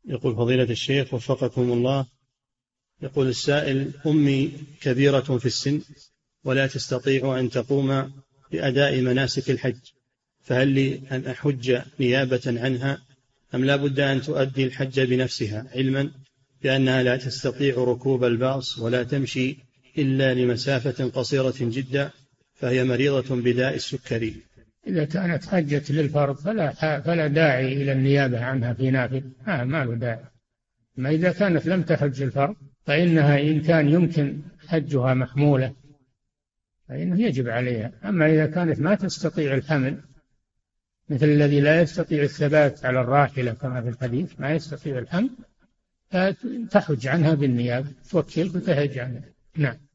يقول فضيلة الشيخ وفقكم الله، يقول السائل: أمي كبيرة في السن ولا تستطيع أن تقوم بأداء مناسك الحج، فهل لي أن أحج نيابة عنها أم لا بد أن تؤدي الحج بنفسها، علما بأنها لا تستطيع ركوب الباص ولا تمشي إلا لمسافة قصيرة جدا، فهي مريضة بداء السكري؟ إذا كانت حجت للفرض فلا داعي إلى النيابة عنها في نافل، ما له داعي. ما إذا كانت لم تحج الفرض فإنها إن كان يمكن حجها محمولة فإنه يجب عليها. أما إذا كانت ما تستطيع الحمل، مثل الذي لا يستطيع الثبات على الراحلة كما في الحديث، ما يستطيع الحمل، فتحج عنها بالنيابة، توكلك وتحج عنها. نعم.